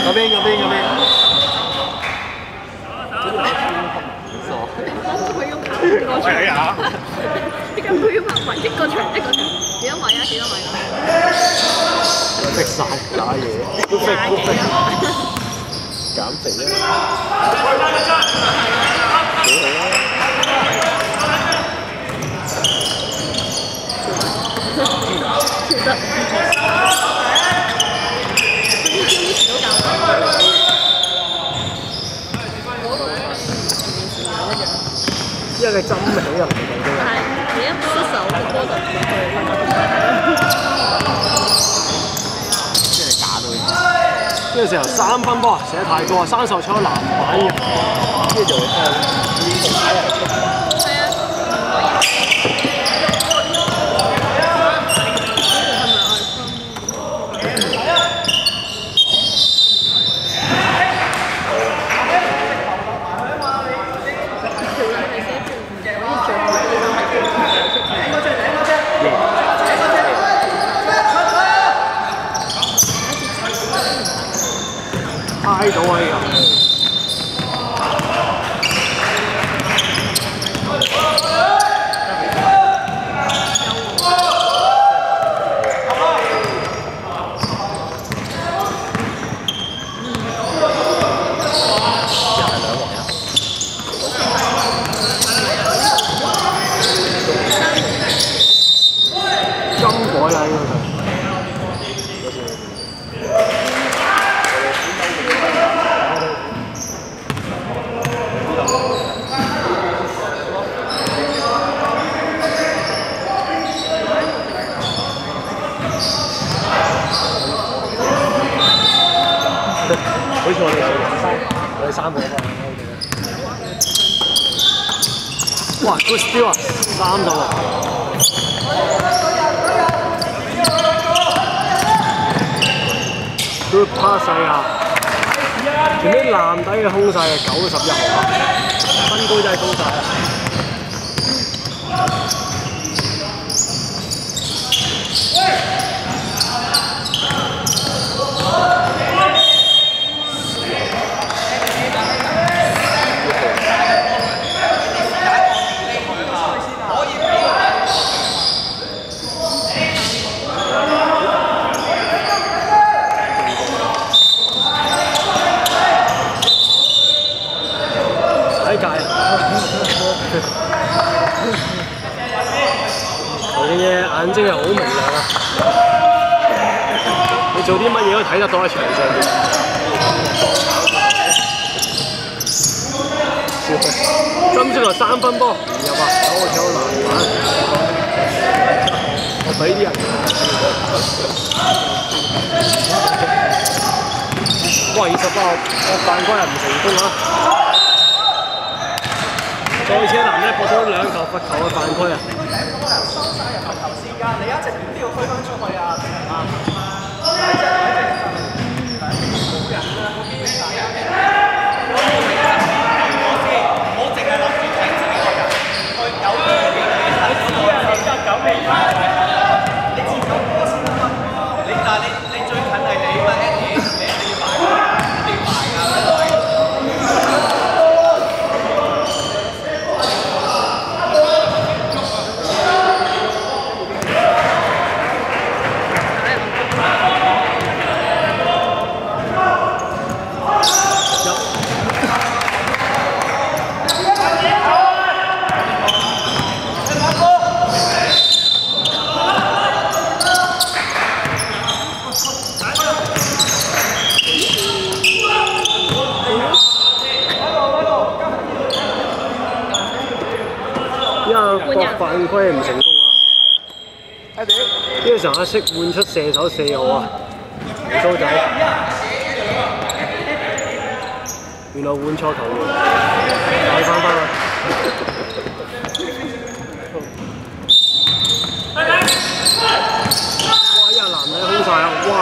嗰邊。 佢要跑點解佢要拍埋一個場？幾多米啊？ 食晒打嘢，都肥。減肥啊！幾好啊！ 其實因為佢針起入嚟嘅。 係你一失手個波就唔去。 即係假到。呢個時候3分波寫太多啊！生受搶籃板嘅，呢就會係啊。猜到啊！呢個金果啦呢個。好似我哋3個啊嘛。哇 ，good steal 啊，30喎。good pass 啊！前面籃底嘅空晒係91號啊，分高真係高晒啊！頭先嘅眼睛係好明亮啊！你做啲乜嘢都睇得到喺場上邊。今朝來3分波，唔入啊！有籃板，我俾啲人。哇！28號犯規又唔成功啊！賽車男咧博咗2球罰球嘅犯規啊！ 收晒入球頭先㗎，你一直都要推返出去啊！我淨係諗住睇自己個人，佢有啲嘢睇自己啊！你9未翻，你接球波先得嘛？但係你最近係你嘛 ，Andy， 你要埋㗎，你要埋㗎。 犯規唔成功啊！呢個時候阿識換出射手4號啊，蘇仔。原來換錯球員，睇翻啦。哇！一男仔空晒啊！哇！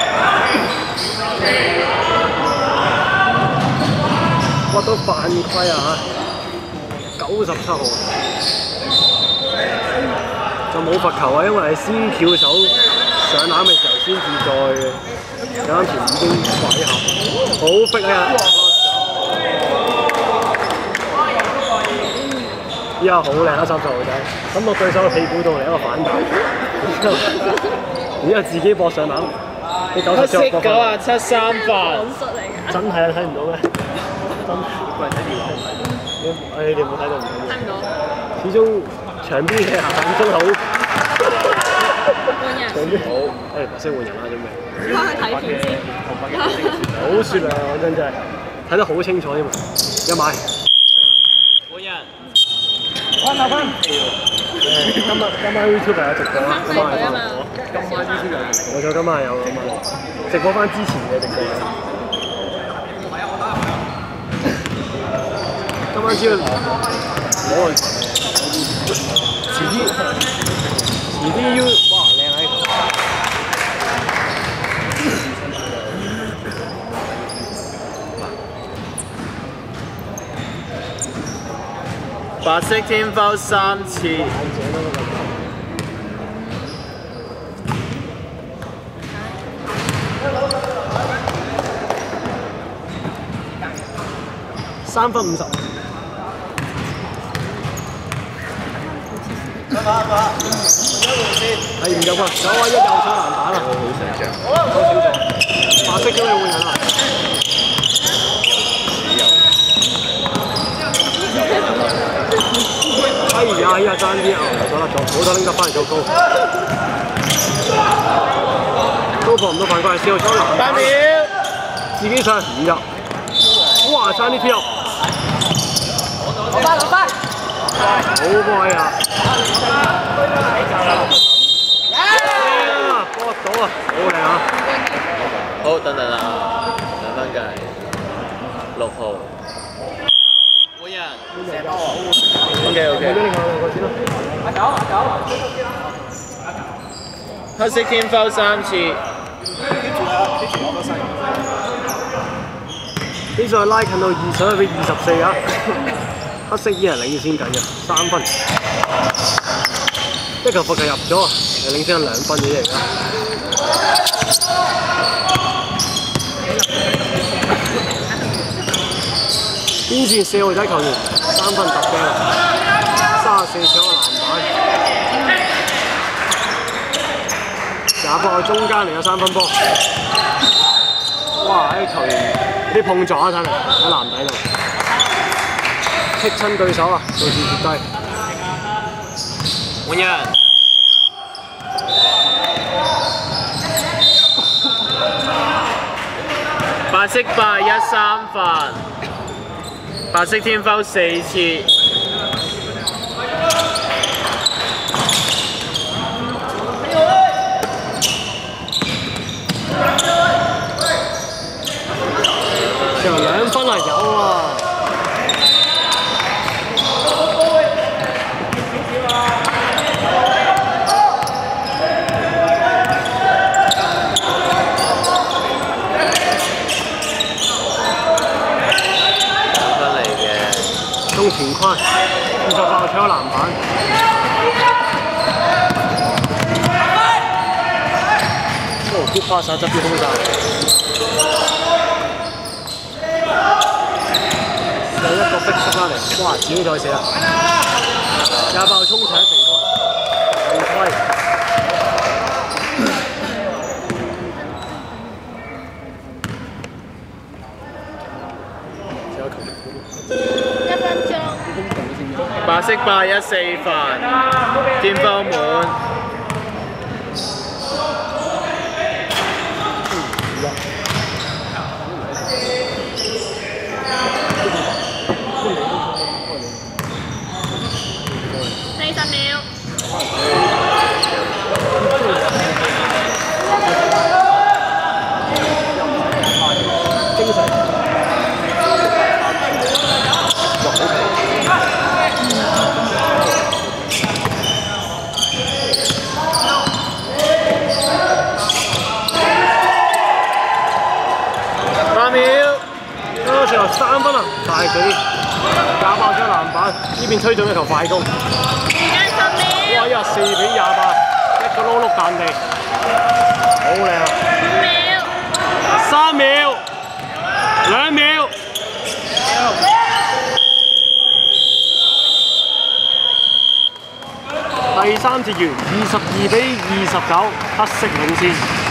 哇！都犯規啊！97號。就冇罰球啊，因為係先翹手上籃嘅時候先至再嘅。 啱前已經滑一下，好逼啊！依家好靚啊，30號仔，咁落對手屁股度嚟一個反彈，然之後自己搏上籃，你97 97 3分， 真係啊，睇唔到咩？真係個人睇電話唔睇到。你哋冇睇到唔緊要。睇唔到。始終場邊嘅眼中好。 換人。 場邊好。誒，白色換人啦，準備。 翻去睇片先。 好雪亮，講真真係睇得好清楚添啊！一買。 換人。 翻今晚 YouTube 有直播啦，今晚有直播。今晚 YouTube 有直播。冇錯，今晚有咁啊！直播翻之前嘅直播。今晚先攞去，遲啲要哇靚喺度。 白色天拋3次。 3分50。係唔入啊！9-1又搶籃板啦！好成長，好清楚。白色叫你換人啦！哎呀，爭啲啊！走得咗，好彩拎得翻嚟就高。都破唔到犯規，試到搶籃板。8秒，自己上唔入。哇！爭啲跳入。落翻。好波啊！搏到啊！好靚啊！ 好，等等啊，2分計，6號。換人。OK。 俾另外2個先啦。 黑色天拋3次。 比賽拉近到21比24啊！黑色依然領先緊嘅3分，一球罰球入咗啊，領先緊2分嘅啫而家。邊線4號仔球員3分突擊，34搶個籃板，28號中間嚟嘅3分波，哇！啲球員啲碰撞啊，睇嚟喺籃底度。踢親對手啊，數字跌低。 換人。白色81 3分。白色天拋4次。 就2分啊，有啊！中前框，28號搶籃板。哦，good pass 啊，側邊空曬。有一個逼出翻嚟，哇！自己再射啊！28號衝搶成功，犯規。 白色81 4分，天拋滿。 40秒。 精神。 8秒， 最後3分啊，大幾28張籃板，呢邊吹中一球快攻。哇！4比28，一個撈碌彈地，好靚啊！5秒。 3秒，2秒。第3節完，22比29，黑色領先。